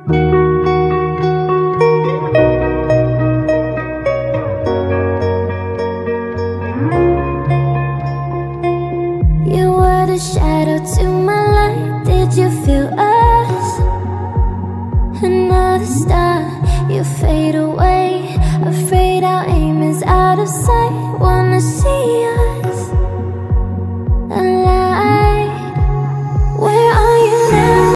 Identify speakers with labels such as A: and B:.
A: You were the shadow to my light. Did you feel us? Another star, you fade away. Afraid our aim is out of sight.